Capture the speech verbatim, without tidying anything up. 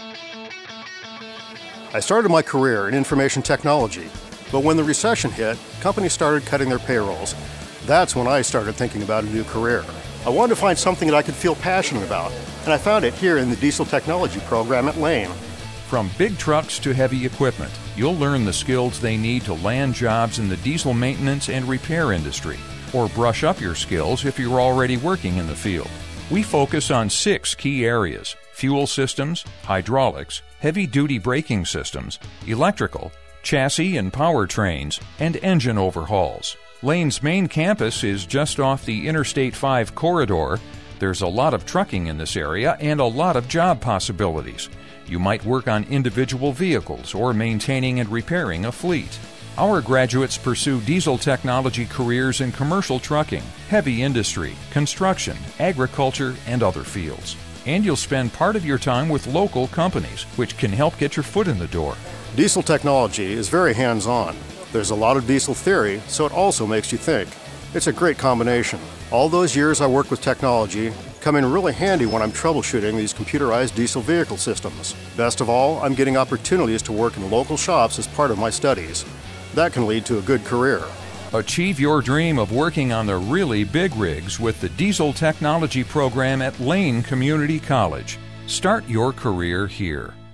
I started my career in information technology, but when the recession hit, companies started cutting their payrolls. That's when I started thinking about a new career. I wanted to find something that I could feel passionate about, and I found it here in the diesel technology program at Lane. From big trucks to heavy equipment, you'll learn the skills they need to land jobs in the diesel maintenance and repair industry, or brush up your skills if you're already working in the field. We focus on six key areas: fuel systems, hydraulics, heavy-duty braking systems, electrical, chassis and powertrains, and engine overhauls. Lane's main campus is just off the Interstate five corridor. There's a lot of trucking in this area and a lot of job possibilities. You might work on individual vehicles or maintaining and repairing a fleet. Our graduates pursue diesel technology careers in commercial trucking, heavy industry, construction, agriculture, and other fields. And you'll spend part of your time with local companies, which can help get your foot in the door. Diesel technology is very hands-on. There's a lot of diesel theory, so it also makes you think. It's a great combination. All those years I worked with technology come in really handy when I'm troubleshooting these computerized diesel vehicle systems. Best of all, I'm getting opportunities to work in local shops as part of my studies. That can lead to a good career. Achieve your dream of working on the really big rigs with the Diesel Technology program at Lane Community College. Start your career here.